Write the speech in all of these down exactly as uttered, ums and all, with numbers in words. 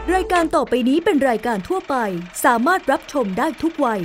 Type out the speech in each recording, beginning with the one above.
รายการต่อไปนี้เป็นรายการทั่วไปสามารถรับชมได้ทุกวัย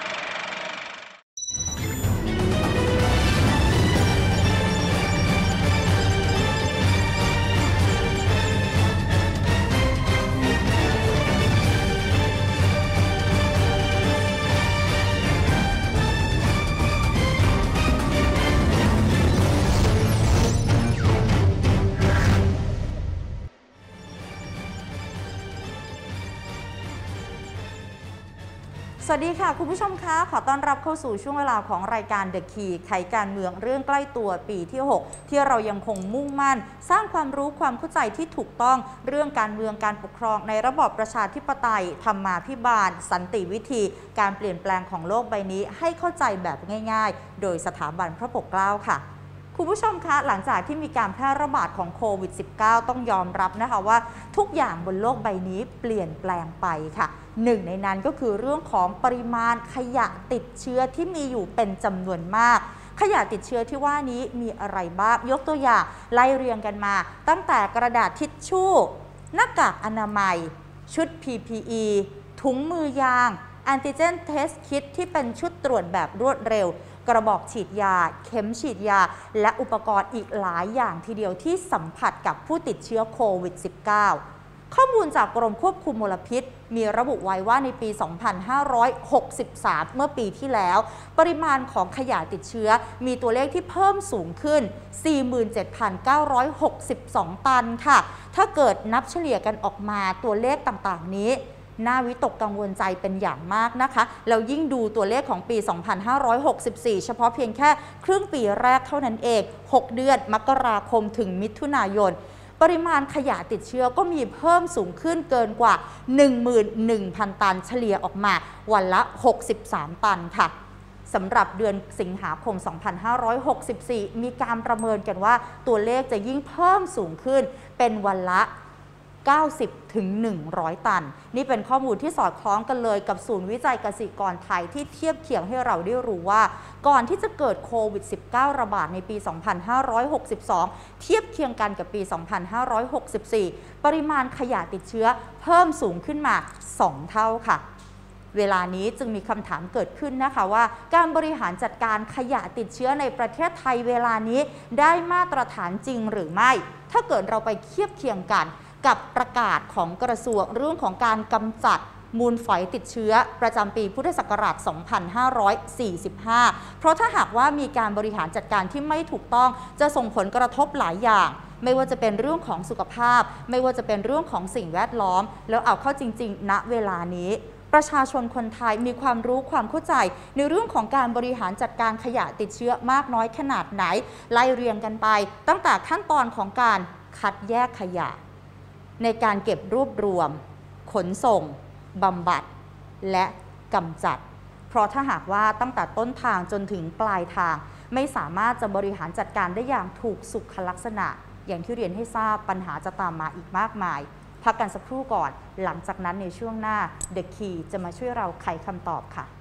สวัสดีค่ะคุณผู้ชมคะขอต้อนรับเข้าสู่ช่วงเวลาของรายการ The Key ไขการเมืองเรื่องใกล้ตัวปีที่หกที่เรายังคงมุ่งมั่นสร้างความรู้ความเข้าใจที่ถูกต้องเรื่องการเมืองการปกครองในระบอบประชาธิปไตยธรรมาภิบาลสันติวิธีการเปลี่ยนแปลงของโลกใบนี้ให้เข้าใจแบบง่ายๆโดยสถาบันพระปกเกล้าค่ะคุณผู้ชมคะหลังจากที่มีการแพร่ระบาดของโควิด สิบเก้า ต้องยอมรับนะคะว่าทุกอย่างบนโลกใบนี้เปลี่ยนแปลงไปค่ะหนึ่งในนั้นก็คือเรื่องของปริมาณขยะติดเชื้อที่มีอยู่เป็นจำนวนมากขยะติดเชื้อที่ว่านี้มีอะไรบ้างยกตัวอย่างไล่เรียงกันมาตั้งแต่กระดาษทิชชู่หน้ากากอนามัยชุด พี พี อี ถุงมือยางแอนติเจนเทสคิทที่เป็นชุดตรวจแบบรวดเร็วกระบอกฉีดยาเข็มฉีดยาและอุปกรณ์อีกหลายอย่างทีเดียวที่สัมผัสกับผู้ติดเชื้อโควิด สิบเก้า ข้อมูลจากกรมควบคุมมลพิษมีระบุไว้ว่าในปี สองพันห้าร้อยหกสิบสาม เมื่อปีที่แล้วปริมาณของขยะติดเชื้อมีตัวเลขที่เพิ่มสูงขึ้น สี่หมื่นเจ็ดพันเก้าร้อยหกสิบสอง ตันค่ะถ้าเกิดนับเฉลี่ยกันออกมาตัวเลขต่างๆนี้น่าวิตกกังวลใจเป็นอย่างมากนะคะแล้วยิ่งดูตัวเลขของปี สองพันห้าร้อยหกสิบสี่ เฉพาะเพียงแค่ครึ่งปีแรกเท่านั้นเองหกเดือนมกราคมถึงมิถุนายนปริมาณขยะติดเชื้อก็มีเพิ่มสูงขึ้นเกินกว่า หนึ่งหมื่นหนึ่งพัน ตันเฉลี่ยออกมาวันละหกสิบสามตันค่ะสำหรับเดือนสิงหาคม สองพันห้าร้อยหกสิบสี่ มีการประเมินกันว่าตัวเลขจะยิ่งเพิ่มสูงขึ้นเป็นวันละเก้าสิบถึงหนึ่งร้อย ตันนี่เป็นข้อมูลที่สอดคล้องกันเลยกับศูนย์วิจัยเกษตรกรไทยที่เทียบเคียงให้เราได้รู้ว่าก่อนที่จะเกิดโควิด สิบเก้า ระบาดในปี สองพันห้าร้อยหกสิบสอง เทียบเคียงกันกับปี สองพันห้าร้อยหกสิบสี่ ปริมาณขยะติดเชื้อเพิ่มสูงขึ้นมาสองเท่าค่ะเวลานี้จึงมีคำถามเกิดขึ้นนะคะว่าการบริหารจัดการขยะติดเชื้อในประเทศไทยเวลานี้ได้มาตรฐานจริงหรือไม่ถ้าเกิดเราไปเทียบเคียงกันกับประกาศของกระทรวงเรื่องของการกำจัดมูลฝอยติดเชื้อประจำปีพุทธศักราช สองพันห้าร้อยสี่สิบห้า เพราะถ้าหากว่ามีการบริหารจัดการที่ไม่ถูกต้องจะส่งผลกระทบหลายอย่างไม่ว่าจะเป็นเรื่องของสุขภาพไม่ว่าจะเป็นเรื่องของสิ่งแวดล้อมแล้วเอาเข้าจริงๆณเวลานี้ประชาชนคนไทยมีความรู้ความเข้าใจในเรื่องของการบริหารจัดการขยะติดเชื้อมากน้อยขนาดไหนไล่เรียงกันไปตั้งแต่ขั้นตอนของการคัดแยกขยะในการเก็บรวบรวมขนส่งบำบัดและกำจัดเพราะถ้าหากว่าตั้งแต่ต้นทางจนถึงปลายทางไม่สามารถจะบริหารจัดการได้อย่างถูกสุขลักษณะอย่างที่เรียนให้ทราบปัญหาจะตามมาอีกมากมายพักกันสักครู่ก่อนหลังจากนั้นในช่วงหน้า The Key จะมาช่วยเราไขคำตอบค่ะ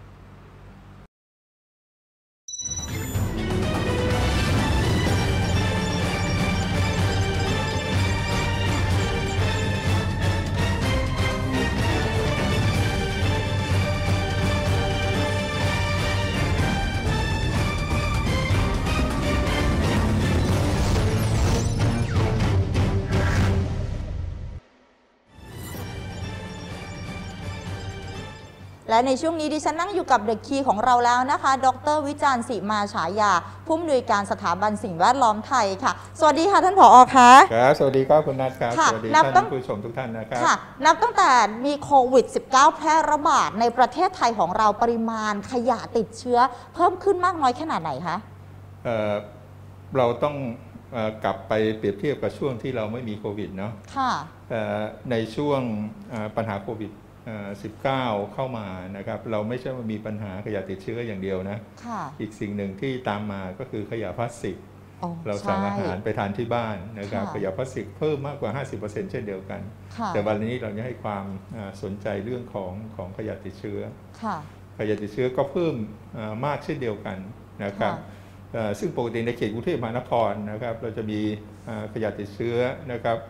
และในช่วงนี้ดิฉันนั่งอยู่กับเดอะคีย์ของเราแล้วนะคะดร.วิจารณ์ศิมาฉายาผู้อำนวยการสถาบันสิ่งแวดล้อมไทยค่ะสวัสดีค่ะท่านผอ.คะครับสวัสดีครับคุณนัทครับสวัสดีท่านผู้ชมทุกท่านนะครับค่ะนับตั้งแต่มีโควิด สิบเก้า แพร่ระบาดในประเทศไทยของเราปริมาณขยะติดเชื้อเพิ่มขึ้นมากน้อยขนาดไหนคะเอ่อเราต้องเอ่อกลับไปเปรียบเทียบกับช่วงที่เราไม่มีโควิดเนาะค่ะในช่วงปัญหาโควิดสิบเก้า เข้ามานะครับเราไม่ใช่ว่ามีปัญหาขยะติดเชื้ออย่างเดียวนะอีกสิ่งหนึ่งที่ตามมาก็คือขยะพลาสติกเราสั่งอาหารไปทานที่บ้านนะครับขยะพลาสติกเพิ่มมากกว่า ห้าสิบเปอร์เซ็นต์ เช่นเดียวกันแต่วันนี้เราจะให้ความสนใจเรื่องของของขยะติดเชื้อขยะติดเชื้อก็เพิ่มมากเช่นเดียวกันนะครับซึ่งปกติในเขตกรุงเทพมหานครนะครับเราจะมีขยะติดเชื้อนะครับ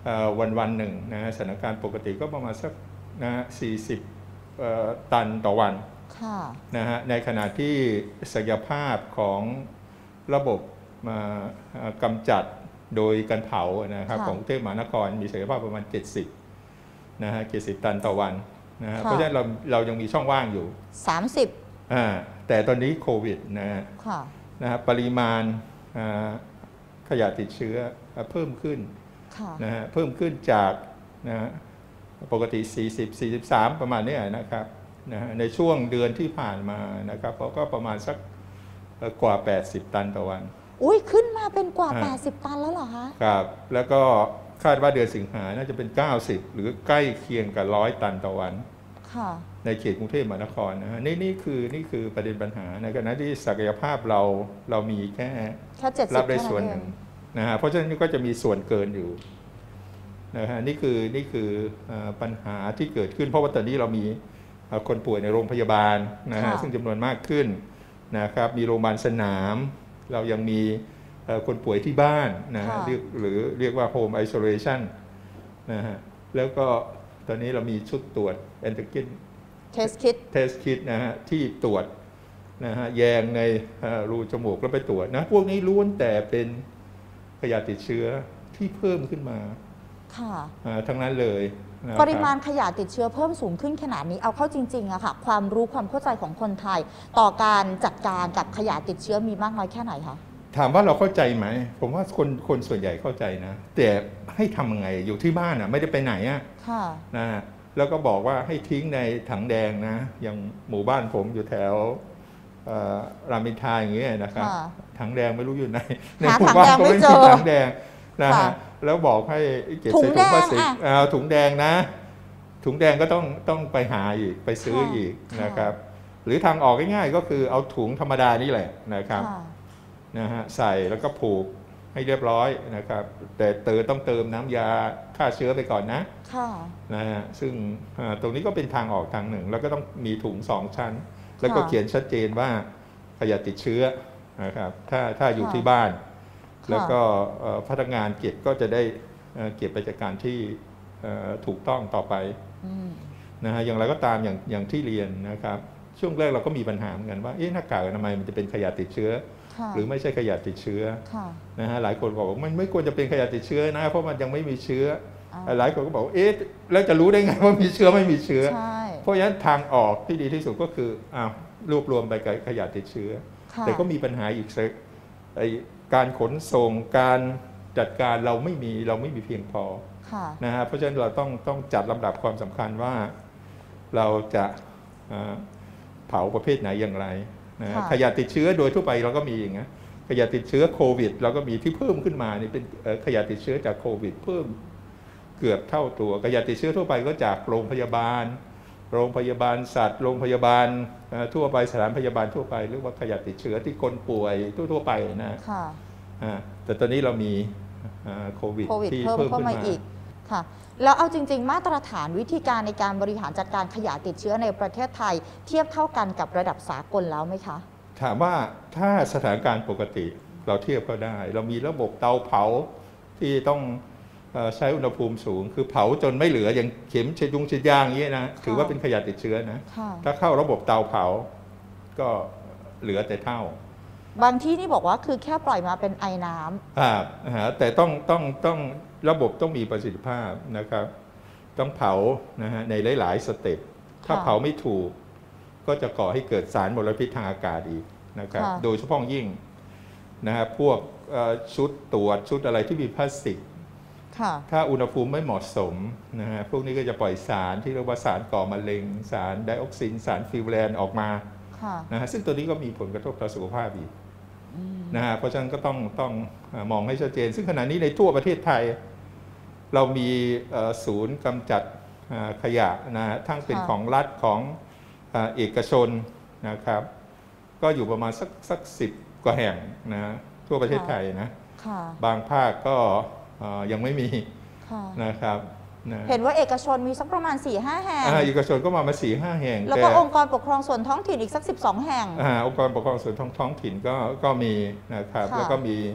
วันวันหนึ่งนะสถานการณ์ปกติก็ประมาณสักนะสี่สิบตันต่อวันนะฮะในขณะที่ศักยภาพของระบบมากำจัดโดยการเผานะครับของกรุงเทพมหานครมีศักยภาพประมาณเจ็ดสิบนะฮะเจ็ดสิบตันต่อวันนะฮะเพราะฉะนั้นเราเรายังมีช่องว่างอยู่สามสิบอ่าแต่ตอนนี้โควิดนะฮะนะฮะปริมาณขยะติดเชื้อเพิ่มขึ้นนะฮะเพิ่มขึ้นจากนะฮะปกติสี่สิบ สี่สิบสามประมาณนี้นะครับนะฮะในช่วงเดือนที่ผ่านมานะครับเขาก็ประมาณสักกว่าแปดสิบตันต่อวันอุ้ยขึ้นมาเป็นกว่าแปดสิบตันแล้วเหรอคะครับแล้วก็คาดว่าเดือนสิงหาน่าจะเป็นเก้าสิบหรือใกล้เคียงกับร้อยตันต่อวันในเขตกรุงเทพมหานครนะฮะนี่นี่คือนี่คือประเด็นปัญหาในขณะที่ศักยภาพเราเรามีแค่รับได้ส่วนหนึ่งนะฮะเพราะฉะนั้นก็จะมีส่วนเกินอยู่นะฮะนี่คือนี่คือปัญหาที่เกิดขึ้นเพราะว่าตอนนี้เรามีคนป่วยในโรงพยาบาลนะฮะซึ่งจำนวนมากขึ้นนะครับมีโรงพยาบาลสนามเรายังมีคนป่วยที่บ้านนะฮะหรือเรียกว่า home isolation นะฮะแล้วก็ตอนนี้เรามีชุดตรวจ antigen test kit test kit นะฮะที่ตรวจนะฮะแยงในรูจมูกแล้วไปตรวจนะพวกนี้ล้วนแต่เป็นขยะติดเชื้อที่เพิ่มขึ้นมาทั้งนั้นเลยปริมาณขยะติดเชื้อเพิ่มสูงขึ้นขนาดนี้เอาเข้าจริงๆอะค่ะความรู้ความเข้าใจของคนไทยต่อการจัดการกับขยะติดเชื้อมีมากน้อยแค่ไหนคะถามว่าเราเข้าใจไหมผมว่าคนคนส่วนใหญ่เข้าใจนะแต่ให้ทำยังไงอยู่ที่บ้านอะไม่ได้ไปไหนอะนะแล้วก็บอกว่าให้ทิ้งในถังแดงนะอย่างหมู่บ้านผมอยู่แถวรามอินทราอย่างเงี้ยนะครับถังแดงไม่รู้อยู่ไหนในหมู่บ้านก็ไม่มีถังแดงนะฮะแล้วบอกให้เก็บใส่ถุงพลาสติกเอาถุงแดงนะถุงแดงก็ต้องต้องไปหาอีกไปซื้ออีกนะครับหรือทางออกง่ายๆก็คือเอาถุงธรรมดานี่แหละนะครับนะฮะใส่แล้วก็ผูกให้เรียบร้อยนะครับแต่เติมต้องเติมน้ำยาฆ่าเชื้อไปก่อนนะนะฮะซึ่งตรงนี้ก็เป็นทางออกทางหนึ่งแล้วก็ต้องมีถุงสองชั้นแล้วก็เขียนชัดเจนว่าขยะติดเชื้อนะครับถ้าถ้าอยู่ที่บ้านแล้วก็พนักงานเก็บก็จะได้เก็บไปจากการที่ถูกต้องต่อไปนะฮะอย่างไรก็ตามอย่างอย่างที่เรียนนะครับช่วงแรกเราก็มีปัญหาเหมือนกันว่าเอ๊ะหน้ากากอนามัยมันจะเป็นขยะติดเชื้อหรือไม่ใช่ขยะติดเชื้อนะฮะหลายคนบอกว่ามันไม่ควรจะเป็นขยะติดเชื้อนะเพราะมันยังไม่มีเชื้อหลายคนก็บอกเอ๊ะแล้วจะรู้ได้ไงว่ามีเชื้อไม่มีเชื้อเพราะฉะนั้นทางออกที่ดีที่สุดก็คืออ้าวรวบรวมไปกับขยะติดเชื้อแต่ก็มีปัญหาอีกไอการขนส่งการจัดการเราไม่มีเราไม่มีเพียงพอนะฮะเพราะฉะนั้นเราต้องต้องจัดลำดับความสำคัญว่าเราจะเผาประเภทไหนอย่างไรนะขยะติดเชื้อโดยทั่วไปเราก็มีอย่างเงี้ยขยะติดเชื้อโควิดเราก็มีที่เพิ่มขึ้นมานี่เป็นขยะติดเชื้อจากโควิดเพิ่มเกือบเท่าตัวขยะติดเชื้อทั่วไปก็จากโรงพยาบาลโรงพยาบาลสัตว์โรงพยาบาลทั่วไปสถานพยาบาลทั่วไปหรือว่าขยะติดเชื้อที่คนป่วยทั่วๆไปนะแต่ตอนนี้เรามีโควิดที่เพิ่มขึ้นมาอีกค่ะแล้วเอาจริงๆมาตรฐานวิธีการในการบริหารจัดการขยะติดเชื้อในประเทศไทยเทียบเท่ากันกับระดับสากลแล้วไหมคะถามว่าถ้าสถานการณ์ปกติเราเทียบก็ได้เรามีระบบเตาเผาที่ต้องใช้อุณหภูมิสูงคือเผาจนไม่เหลืออย่างเข็มเชยุงเชยางอย่างนี้นะถือว่าเป็นขยะติดเชื้อนะถ้าเข้าระบบเตาเผาก็เหลือแต่เท่าบางที่นี่บอกว่าคือแค่ปล่อยมาเป็นไอน้ำครับแต่ต้องต้องต้องระบบต้องมีประสิทธิภาพนะครับต้องเผานะฮะในหลายๆสเต็ปถ้าเผาไม่ถูกก็จะก่อให้เกิดสารมลพิษทางอากาศอีกนะครับโดยเฉพาะยิ่งนะฮะพวกชุดตรวจชุดอะไรที่มีพลาสติกถ้าอุณหภูมิไม่เหมาะสมนะฮะพวกนี้ก็จะปล่อยสารที่เรียกว่าสารก่อมะเร็งสารไดออกซินสารฟิวแรนออกมานะฮะซึ่งตัวนี้ก็มีผลกระทบต่อสุขภาพอีกนะฮะเพราะฉะนั้นก็ต้องต้องมองให้ชัดเจนซึ่งขณะนี้ในทั่วประเทศไทยเรามีศูนย์กำจัดขยะนะทั้งเป็นของรัฐของเอกชนนะครับก็อยู่ประมาณสักสักสิบกว่าแห่งนะทั่วประเทศไทยนะบางภาคก็ยังไม่มีนะครับเห็นว่าเอกชนมีสักประมาณ สี่ห้า แห่งเอกชนก็มามา สี่ห้า แห่งแล้วก็องค์กรปกครองส่วนท้องถิ่นอีกสักสิบสองแห่งองค์กรปกครองส่วนท้องถิ่นก็ก็มีนะครับแล้วก็มี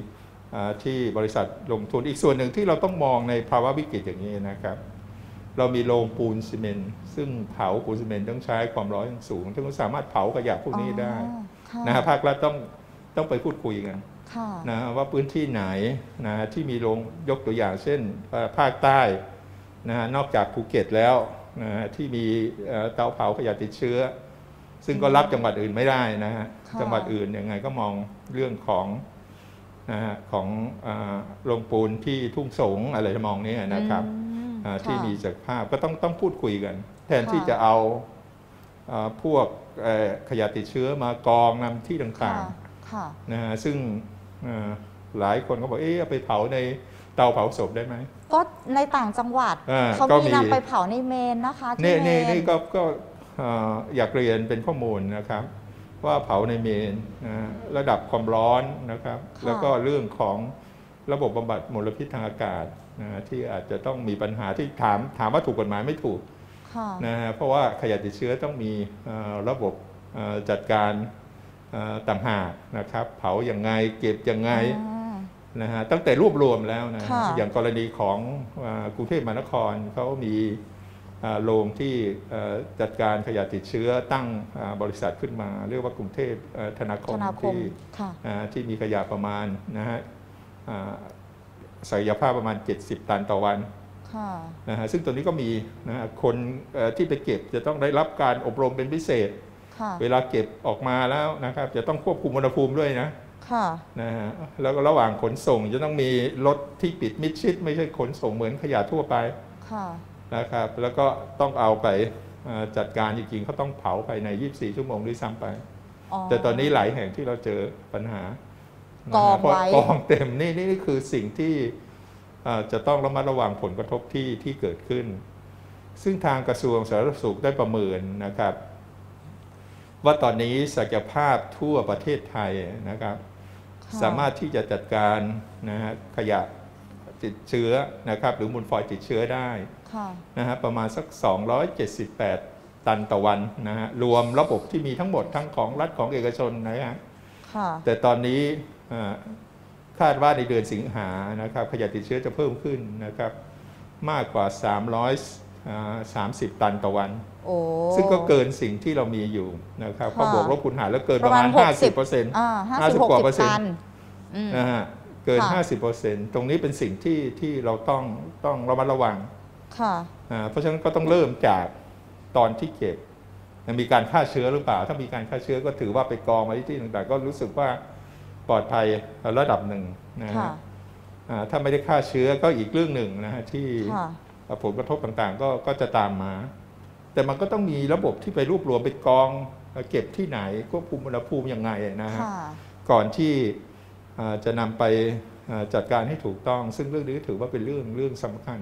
ที่บริษัทลงทุนอีกส่วนหนึ่งที่เราต้องมองในภาวะวิกฤตอย่างนี้นะครับเรามีโรงปูนซีเมนต์ซึ่งเผาปูนซีเมนต์ต้องใช้ความร้อนสูงซึ่งสามารถเผาขยะพวกนี้ได้นะฮะภาครัฐต้องต้องไปพูดคุยกันนะว่าพื้นที่ไหนนะที่มีโรงยกตัวอย่างเช่นภาคใต้นะนอกจากภูเก็ตแล้วนะที่มีเตาเผาขยะติดเชื้อซึ่งก็รับจังหวัดอื่นไม่ได้นะฮะจังหวัดอื่นยังไงก็มองเรื่องของนะฮะของโรงปูนที่ทุ่งสงอะไรมองนี้นะครับที่มีศักยภาพก็ต้องต้องพูดคุยกันแทนที่จะเอาพวกขยะติดเชื้อมากองนำที่ต่างๆนะฮะซึ่งหลายคนก็บอกเอ๊ะไปเผาในเตาเผาศพได้ไหมก็ในต่างจังหวัดเขามีนำไปเผาในเมนนะคะที่เมนนี่ก็ก็อยากเรียนเป็นข้อมูลนะครับว่าเผาในเมนระดับความร้อนนะครับแล้วก็เรื่องของระบบบำบัดมลพิษทางอากาศนะที่อาจจะต้องมีปัญหาที่ถามถามว่าถูกกฎหมายไม่ถูกนะฮะเพราะว่าขยะติดเชื้อต้องมีระบบจัดการต่างหากนะครับเผาอย่างไงเก็บอย่างไงนะฮะตั้งแต่รวบรวมแล้วนะอย่างกรณีของกรุงเทพมหานครเขามีโรงที่จัดการขยะติดเชื้อตั้งบริษัทขึ้นมาเรียกว่ากรุงเทพธนาคมที่ที่มีขยะประมาณนะฮะศักยภาพประมาณเจ็ดสิบตันต่อวันนะฮะซึ่งตัวนี้ก็มีนะฮะคนที่ไปเก็บจะต้องได้รับการอบรมเป็นพิเศษเวลาเก็บออกมาแล้วนะครับจะต้องควบคุมอุณหภูมิด้วยนะนะฮะแล้วก็ระหว่างขนส่งจะต้องมีรถที่ปิดมิดชิดไม่ใช่ขนส่งเหมือนขยะทั่วไปนะครับแล้วก็ต้องเอาไปจัดการจริงๆเขาต้องเผาภายในยี่สิบสี่ชั่วโมงด้วยซ้ำไปแต่ตอนนี้หลายแห่งที่เราเจอปัญหากองไว้กองเต็มนี่นี่คือสิ่งที่จะต้องระมัดระวังผลกระทบที่ที่เกิดขึ้นซึ่งทางกระทรวงสาธารณสุขได้ประเมินนะครับว่าตอนนี้ศักยภาพทั่วประเทศไทยนะครับสามารถที่จะจัดการนะฮะขยะติดเชื้อนะครับหรือมูลฝอยติดเชื้อได้นะฮะประมาณสักสองร้อยเจ็ดสิบแปดตันต่อวันนะฮะรวมระบบที่มีทั้งหมดทั้งของรัฐของเอกชนนะฮะแต่ตอนนี้คาดว่าในเดือนสิงหานะครับขยะติดเชื้อจะเพิ่มขึ้นนะครับมากกว่าสามร้อยสามสิบตันต่อวันซึ่งก็เกินสิ่งที่เรามีอยู่นะครับพอบวกลบคูณหารแล้วเกินประมาณ ห้าสิบเปอร์เซ็นต์ ห้าสิบกว่าเปอร์เซ็นต์นะฮะเกิน ห้าสิบเปอร์เซ็นต์ ตรงนี้เป็นสิ่งที่ที่เราต้องต้องระมัดระวังเพราะฉะนั้นก็ต้องเริ่มจากตอนที่เก็บมีการฆ่าเชื้อหรือเปล่าถ้ามีการฆ่าเชื้อก็ถือว่าไปกองไว้ที่ต่างๆก็รู้สึกว่าปลอดภัยระดับหนึ่งนะฮะถ้าไม่ได้ฆ่าเชื้อก็อีกเรื่องหนึ่งนะฮะที่ผลกระทบต่างๆก็ก็จะตามมาแต่มันก็ต้องมีระบบที่ไปรวบรวมไปกองเก็บที่ไหนควบคุมอุณหภูมิยังไงนะฮะก่อนที่จะนำไปจัดการให้ถูกต้องซึ่งเรื่องนี้ถือว่าเป็นเรื่องเรื่องสำคัญ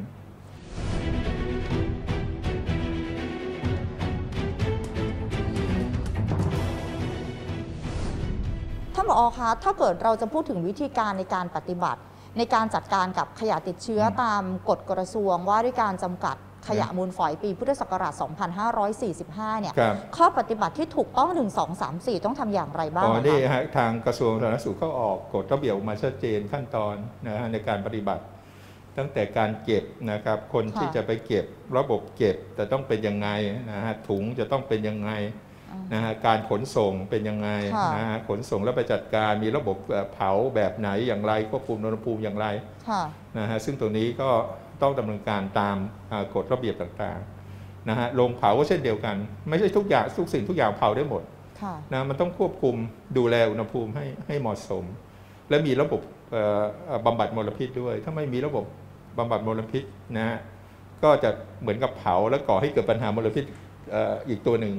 ท่านผอ.คะถ้าเกิดเราจะพูดถึงวิธีการในการปฏิบัติในการจัดการกับขยะติดเชื้อตามกฎกระทรวงว่าด้วยการจำกัดขยะมูลฝอยปีพุทธศักราช สองพันห้าร้อยสี่สิบห้า เนี่ยข้อปฏิบัติที่ถูกต้องหนึ่ง สอง สาม สี่ต้องทำอย่างไรบ้างคะนี่ฮะทางกระทรวงสาธารณสุขเขาออกกฎระเบียบมาชัดเจนขั้นตอนนะฮะในการปฏิบัติตั้งแต่การเก็บนะครับคนที่จะไปเก็บระบบเก็บแต่ต้องเป็นยังไงนะฮะถุงจะต้องเป็นยังไงนะฮะการขนส่งเป็นยังไงนะฮะขนส่งแล้วไปจัดการมีระบบเผาแบบไหนอย่างไรควบคุมอุณหภูมิอย่างไรนะฮะซึ่งตรงนี้ก็ต้องดำเนินการตามกฎระเบียบต่างๆนะฮะโรงเผาก็เช่นเดียวกันไม่ใช่ทุกอย่างทุกสิ่งทุกอย่างเผาได้หมดนะมันต้องควบคุมดูแลอุณหภูมิให้ให้เหมาะสมและมีระบบบำบัดมลพิษด้วยถ้าไม่มีระบบบำบัดมลพิษนะฮะก็จะเหมือนกับเผาแล้วก่อให้เกิดปัญหามลพิษอีกตัวหนึ่ง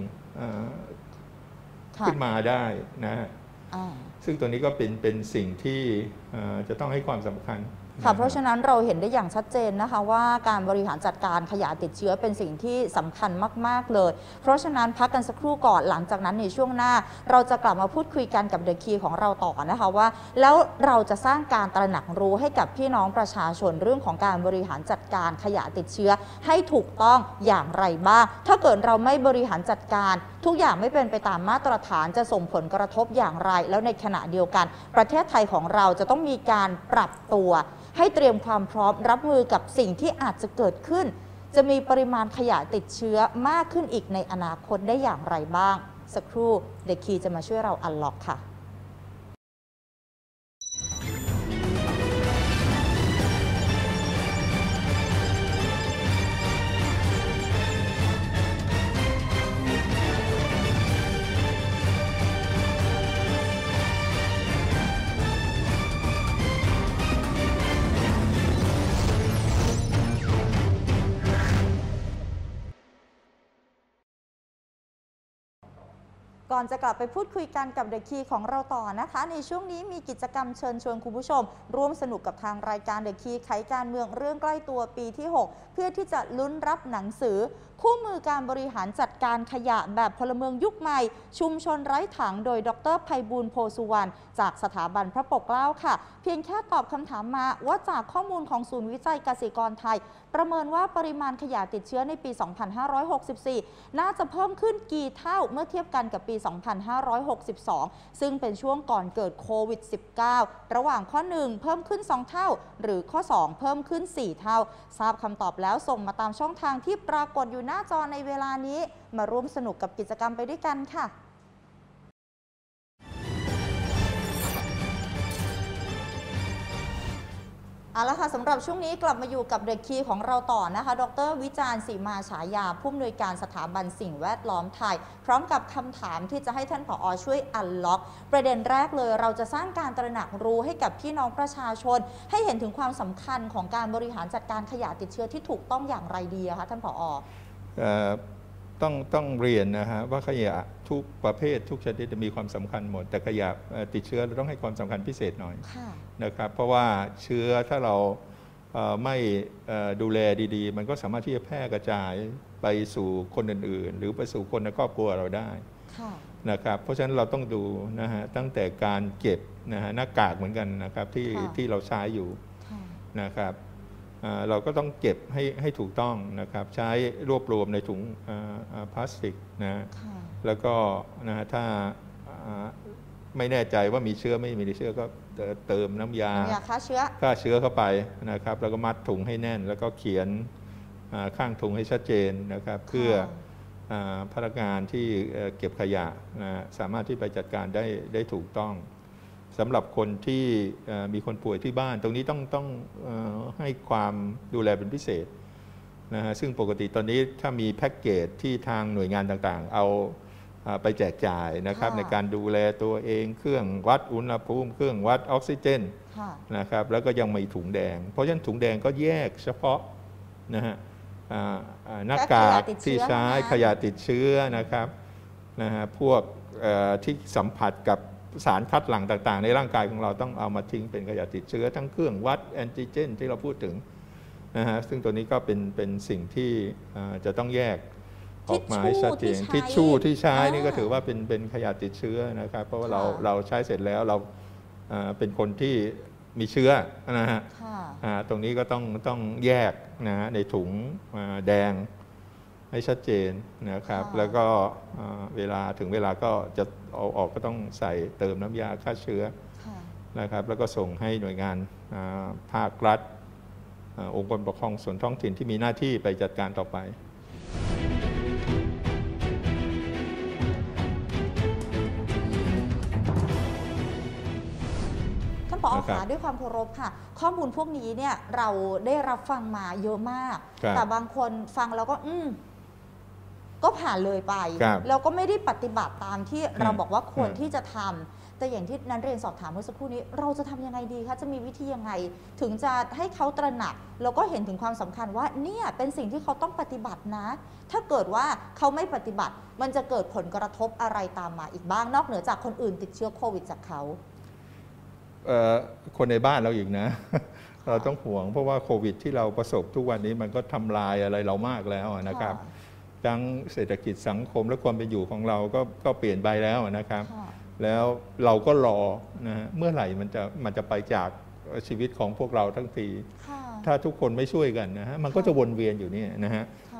ขึ้นมาได้นะฮะซึ่งตัวนี้ก็เป็นเป็นสิ่งที่จะต้องให้ความสำคัญค่ะเพราะฉะนั้นเราเห็นได้อย่างชัดเจนนะคะว่าการบริหารจัดการขยะติดเชื้อเป็นสิ่งที่สำคัญมากๆเลยเพราะฉะนั้นพักกันสักครู่ก่อนหลังจากนั้นในช่วงหน้าเราจะกลับมาพูดคุยกันกับเดอะคีย์ของเราต่อนะคะว่าแล้วเราจะสร้างการตระหนักรู้ให้กับพี่น้องประชาชนเรื่องของการบริหารจัดการขยะติดเชื้อให้ถูกต้องอย่างไรบ้างถ้าเกิดเราไม่บริหารจัดการทุกอย่างไม่เป็นไปตามมาตรฐานจะส่งผลกระทบอย่างไรแล้วในขณะเดียวกันประเทศไทยของเราจะต้องมีการปรับตัวให้เตรียมความพร้อมรับมือกับสิ่งที่อาจจะเกิดขึ้นจะมีปริมาณขยะติดเชื้อมากขึ้นอีกในอนาคตได้อย่างไรบ้างสักครู่เด็กคีจะมาช่วยเราอันล็อกค่ะก่อนจะกลับไปพูดคุยกันกับเดอะคีย์ของเราต่อนะคะในช่วงนี้มีกิจกรรมเชิญชวนคุณผู้ชมร่วมสนุกกับทางรายการเดอะคีย์ไขการเมืองเรื่องใกล้ตัวปีที่หกเพื่อที่จะลุ้นรับหนังสือคู่มือการบริหารจัดการขยะแบบพลเมืองยุคใหม่ชุมชนไร้ถังโดยดร.ไพบูลย์ โพสุวรรณจากสถาบันพระปกเกล้าค่ะเพียงแค่ตอบคำถามมาว่าจากข้อมูลของศูนย์วิจัยเกษตรกรไทยประเมินว่าปริมาณขยะติดเชื้อในปี สองพันห้าร้อยหกสิบสี่ น่าจะเพิ่มขึ้นกี่เท่าเมื่อเทียบกันกับปี สองพันห้าร้อยหกสิบสอง ซึ่งเป็นช่วงก่อนเกิดโควิด สิบเก้า ระหว่างข้อ หนึ่ง เพิ่มขึ้น สอง เท่าหรือข้อ สอง เพิ่มขึ้น สี่ เท่าทราบคำตอบแล้วส่งมาตามช่องทางที่ปรากฏอยู่หน้าจอในเวลานี้มาร่วมสนุกกับกิจกรรมไปด้วยกันค่ะเอาละค่ะสำหรับช่วงนี้กลับมาอยู่กับเดอะคีย์ของเราต่อนะคะดร.วิจารณ์ ศรีมาฉายาผู้อำนวยการสถาบันสิ่งแวดล้อมไทยพร้อมกับคำถามที่จะให้ท่านผอ.ช่วยอันล็อกประเด็นแรกเลยเราจะสร้างการตระหนักรู้ให้กับพี่น้องประชาชนให้เห็นถึงความสำคัญของการบริหารจัดการขยะติดเชื้อที่ถูกต้องอย่างไรดีคะท่านผอ. ต้องต้องเรียนนะฮะว่าขยะทุกประเภททุกชนิดมีความสำคัญหมดแต่ขยะติดเชื้อเราต้องให้ความสำคัญพิเศษหน่อยนะครับเพราะว่าเชื้อถ้าเราไม่ดูแลดีๆมันก็สามารถที่จะแพร่กระจายไปสู่คนอื่นๆหรือไปสู่คนในครอบครัวเราได้นะครับเพราะฉะนั้นเราต้องดูนะฮะตั้งแต่การเก็บนะฮะหน้ากากเหมือนกันนะครับที่ที่เราใช้อยู่นะครับเราก็ต้องเก็บให้ให้ถูกต้องนะครับใช้รวบรวมในถุงพลาสติกนะแล้วก็นะถ้าไม่แน่ใจว่ามีเชื้อไม่มีเชื้อก็เติมน้ำยาฆ่าเชื้อฆ่าเชื้อเข้าไปนะครับแล้วก็มัดถุงให้แน่นแล้วก็เขียนข้างถุงให้ชัดเจนนะครับเพื่อพนักงานที่เก็บขยะนะสามารถที่ไปจัดการได้ได้ถูกต้องสำหรับคนที่มีคนป่วยที่บ้านตรงนี้ต้องต้องให้ความดูแลเป็นพิเศษนะฮะซึ่งปกติตอนนี้ถ้ามีแพ็กเกจที่ทางหน่วยงานต่างๆเอาไปแจกจ่ายนะครับในการดูแลตัวเองเครื่องวัดอุณหภูมิเครื่องวัดออกซิเจนนะครับแล้วก็ยังมีถุงแดงเพราะฉะนั้นถุงแดงก็แยกเฉพาะนะฮะหน้ากากที่ใช้ขยะติดเชื้อนะครับนะฮะพวกที่สัมผัสกับสารคัดหลั่งต่างๆในร่างกายของเราต้องเอามาทิ้งเป็นขยะติดเชื้อทั้งเครื่องวัดแอนติเจนที่เราพูดถึงนะฮะซึ่งตัวนี้ก็เป็นเป็นสิ่งที่จะต้องแยกออกมาให้ชัดเจนทิชชู่ที่ใช้นี่ก็ถือว่าเป็นเป็นขยะติดเชื้อนะครับเพราะว่าเราเราใช้เสร็จแล้วเราเป็นคนที่มีเชื้อนะฮะตรงนี้ก็ต้องต้องแยกนะในถุงแดงให้ชัดเจนนะครับแล้วก็เวลาถึงเวลาก็จะเอาออกก็ต้องใส่เติมน้ำยาฆ่าเชื้อนะครับแล้วก็ส่งให้หน่วยงานภาครัฐองค์กรปกครองส่วนท้องถิ่นที่มีหน้าที่ไปจัดการต่อไปผอ.ค่ะด้วยความเคารพค่ะข้อมูลพวกนี้เนี่ยเราได้รับฟังมาเยอะมากแต่บางคนฟังแล้วก็อืมก็ผ่านเลยไปแล้วก็ไม่ได้ปฏิบัติตามที่เราบอกว่าควรที่จะทำแต่อย่างที่นันเรียนสอบถามเมื่อสักครู่นี้เราจะทำยังไงดีคะจะมีวิธียังไงถึงจะให้เขาตระหนักแล้วก็เห็นถึงความสำคัญว่าเนี่ยเป็นสิ่งที่เขาต้องปฏิบัตินะถ้าเกิดว่าเขาไม่ปฏิบัติมันจะเกิดผลกระทบอะไรตามมาอีกบ้างนอกเหนือจากคนอื่นติดเชื้อโควิดจากเขาคนในบ้านเราอีกนะเราต้องห่วงเพราะว่าโควิดที่เราประสบทุกวันนี้มันก็ทำลายอะไรเรามากแล้วนะครับทั้งเศรษฐกิจสังคมและความเป็นอยู่ของเราก็ก็เปลี่ยนไปแล้วนะครับแล้วเราก็รอนะเมื่อไหร่มันจะมันจะไปจากชีวิตของพวกเราทั้งทีถ้าทุกคนไม่ช่วยกันนะฮะมันก็จะวนเวียนอยู่นี่นะฮะ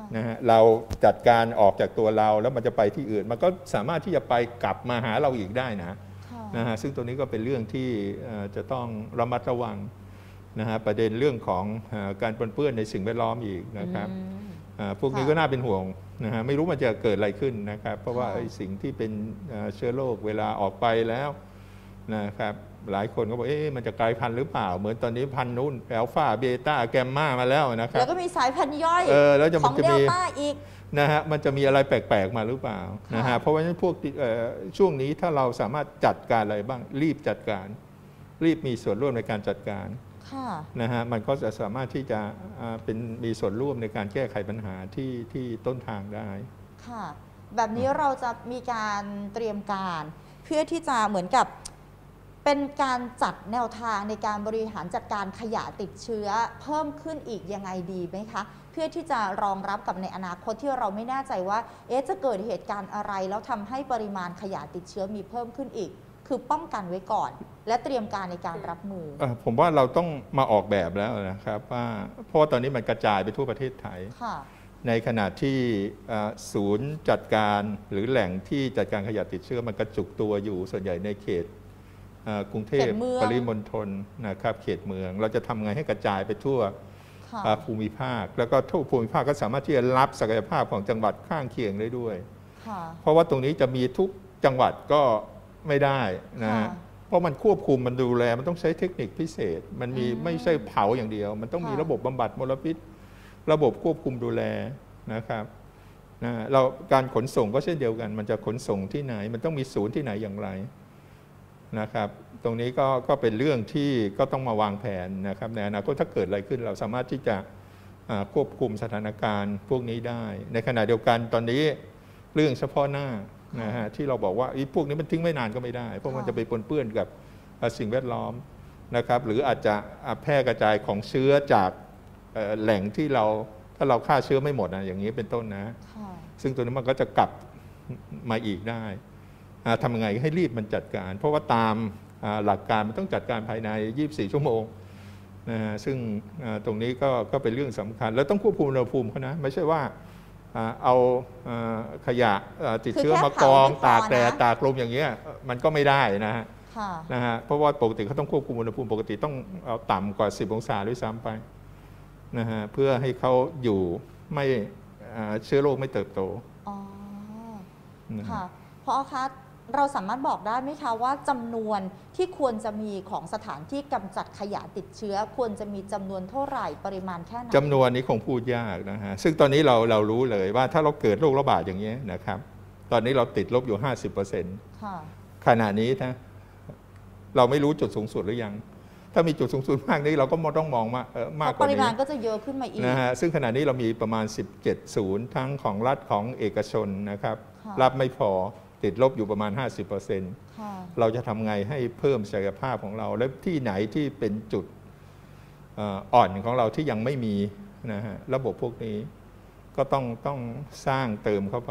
นะฮะเราจัดการออกจากตัวเราแล้วมันจะไปที่อื่นมันก็สามารถที่จะไปกลับมาหาเราอีกได้นะนะฮะซึ่งตัวนี้ก็เป็นเรื่องที่จะต้องระมัดระวังนะฮะประเด็นเรื่องของการปนเปื้อนในสิ่งแวดล้อมอีกนะครับพวกนี้ก็น่าเป็นห่วงนะฮะไม่รู้มันจะเกิดอะไรขึ้นนะครับเพราะว่าไอ้สิ่งที่เป็นเชื้อโรคเวลาออกไปแล้วนะครับหลายคนก็บอกเอ๊ะมันจะกลายพันธุ์หรือเปล่าเหมือนตอนนี้พันธุ์นู้นอัลฟาเบต้าแกมมามาแล้วนะครับแล้วก็มีสายพันธุ์ย่อยของเดลต้าอีกนะฮะมันจะมีอะไรแปลกๆมาหรือเปล่านะฮะเพราะว่าพวกช่วงนี้ถ้าเราสามารถจัดการอะไรบ้างรีบจัดการรีบมีส่วนร่วมในการจัดการนะฮะมันก็จะสามารถที่จะเป็นมีส่วนร่วมในการแก้ไขปัญหาที่ที่ต้นทางได้ค่ะแบบนี้เราจะมีการเตรียมการเพื่อที่จะเหมือนกับเป็นการจัดแนวทางในการบริหารจัดการขยะติดเชื้อเพิ่มขึ้นอีกยังไงดีไหมคะเพื่อที่จะรองรับกับในอนาคตที่เราไม่แน่ใจว่าเอ๊ะจะเกิดเหตุการณ์อะไรแล้วทำให้ปริมาณขยะติดเชื้อมีเพิ่มขึ้นอีกคือป้องกันไว้ก่อนและเตรียมการในการรับมือผมว่าเราต้องมาออกแบบแล้วนะครับว่าเพราะว่าตอนนี้มันกระจายไปทั่วประเทศไทยในขณะที่ศูนย์จัดการหรือแหล่งที่จัดการขยะติดเชื้อมันกระจุกตัวอยู่ส่วนใหญ่ในเขตกรุงเทพปริมณฑลนะครับเขตเมืองเราจะทำไงให้กระจายไปทั่วภูมิภาคแล้วก็ทุกภูมิภาคก็สามารถที่จะรับศักยภาพของจังหวัดข้างเคียงได้ด้วยเพราะว่าตรงนี้จะมีทุกจังหวัดก็ไม่ได้นะฮะเพราะมันควบคุมมันดูแลมันต้องใช้เทคนิคพิเศษมันมีไม่ใช่เผาอย่างเดียวมันต้องมีระบบบำบัดมลพิษระบบควบคุมดูแลนะครับนะเราการขนส่งก็เช่นเดียวกันมันจะขนส่งที่ไหนมันต้องมีศูนย์ที่ไหนอย่างไรนะครับตรงนี้ก็ก็เป็นเรื่องที่ก็ต้องมาวางแผนนะครับในอนาคตถ้าเกิดอะไรขึ้นเราสามารถที่จะควบคุมสถานการณ์พวกนี้ได้ในขณะเดียวกันตอนนี้เรื่องเฉพาะหน้านะฮะที่เราบอกว่าพวกนี้มันทิ้งไม่นานก็ไม่ได้เพราะมันจะไปปนเปื้อนกับสิ่งแวดล้อมนะครับหรืออาจจะแพร่กระจายของเชื้อจากแหล่งที่เราถ้าเราฆ่าเชื้อไม่หมดนะอย่างนี้เป็นต้นนะซึ่งตัวนี้มันก็จะกลับมาอีกได้ทำยังไงให้รีบมันจัดการเพราะว่าตามหลักการมันต้องจัดการภายในยี่สิบสี่ชั่วโมงนะฮะซึ่งตรงนี้ก็ก็เป็นเรื่องสำคัญแล้วต้องควบคุมอุณหภูมิเขานะไม่ใช่ว่าเอาขยะติดเชื้อมากองตากแดดตากลมอย่างเงี้ยมันก็ไม่ได้นะฮะนะฮะเพราะว่าปกติเขาต้องควบคุมอุณหภูมิปกติต้องเอาต่ำกว่าสิบองศาด้วยซ้ำไปนะฮะเพื่อให้เขาอยู่ไม่เชื้อโรคไม่เติบโตอ๋อค่ะเพราะคะเราสามารถบอกได้ไหมคะว่าจำนวนที่ควรจะมีของสถานที่กำจัดขยะติดเชื้อควรจะมีจำนวนเท่าไหร่ปริมาณแค่ไหนจำนวนนี้คงพูดยากนะฮะซึ่งตอนนี้เราเรารู้เลยว่าถ้าเราเกิดโรคระบาดอย่างนี้นะครับตอนนี้เราติดลบอยู่ ห้าสิบเปอร์เซ็นต์ ขณะนี้นะเราไม่รู้จุดสูงสุดหรือยังถ้ามีจุดสูงสุดมากนี้เราก็ต้องมองมามากกว่านี้ปริมาณก็จะเยอะขึ้นมาอีกนะฮะซึ่งขณะนี้เรามีประมาณสิบเจ็ดศูนย์ทั้งของรัฐของเอกชนนะครับรับไม่พอติดลบอยู่ประมาณ ห้าสิบเปอร์เซ็นต์ เราจะทำไงให้เพิ่มศักยภาพของเราและที่ไหนที่เป็นจุดอ่อนของเราที่ยังไม่มีนะฮะระบบพวกนี้ก็ต้องต้องสร้างเติมเข้าไป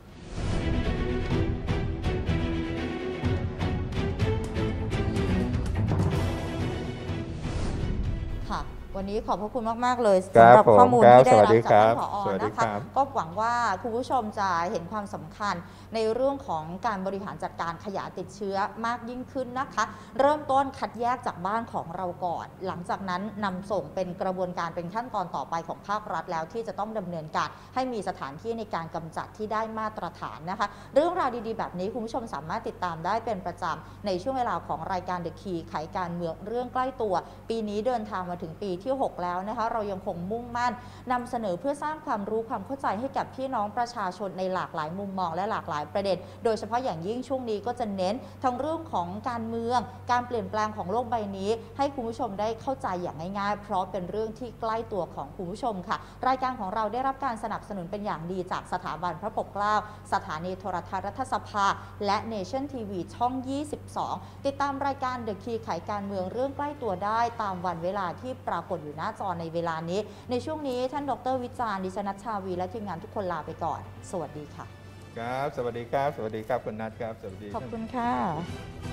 วันนี้ขอบพระคุณมากๆเลยสำหรับข้อมูลที่ได้รับจากท่านผอ.นะคะก็หวังว่าคุณผู้ชมจะเห็นความสำคัญในเรื่องของการบริหารจัดการขยะติดเชื้อมากยิ่งขึ้นนะคะเริ่มต้นคัดแยกจากบ้านของเราก่อนหลังจากนั้นนำส่งเป็นกระบวนการเป็นขั้นตอนต่อไปของภาครัฐแล้วที่จะต้องดำเนินการให้มีสถานที่ในการกำจัดที่ได้มาตรฐานนะคะเรื่องราวดีๆแบบนี้คุณผู้ชมสามารถติดตามได้เป็นประจำในช่วงเวลาของรายการ The Key ไขการเมืองเรื่องใกล้ตัวปีนี้เดินทางมาถึงปีที่หกแล้วนะคะเรายังคงมุ่งมั่นนำเสนอเพื่อสร้างความรู้ความเข้าใจให้กับพี่น้องประชาชนในหลากหลายมุมมองและหลากหลายประเด็นโดยเฉพาะอย่างยิ่งช่วงนี้ก็จะเน้นทั้งเรื่องของการเมืองการเปลี่ยนแปลงของโลกใบนี้ให้คุณผู้ชมได้เข้าใจอย่างง่ายๆเพราะเป็นเรื่องที่ใกล้ตัวของคุณผู้ชมค่ะรายการของเราได้รับการสนับสนุนเป็นอย่างดีจากสถาบันพระปกเกล้าสถานีโทรทัศน์รัฐสภาและ Nation ที วี ช่อง ยี่สิบสอง ติดตามรายการ The Key ไขการเมืองเรื่องใกล้ตัวได้ตามวันเวลาที่ปรากฏอยู่หน้าจอในเวลานี้ในช่วงนี้ท่านดร.วิจารณ์ดิฉันนัชชาวีและทีมงานทุกคนลาไปก่อนสวัสดีค่ะครับสวัสดีครับสวัสดีครับคุณนัทครับสวัสดีขอบคุณค่ะ